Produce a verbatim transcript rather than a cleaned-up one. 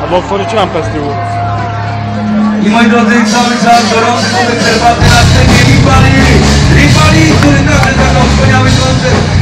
Albo otworzyć lampę z tyłu. I moi drodzy, cały czas gorący wódek herbaty na scenie Ripali, Ripali, który także zagrał wspaniały koncert.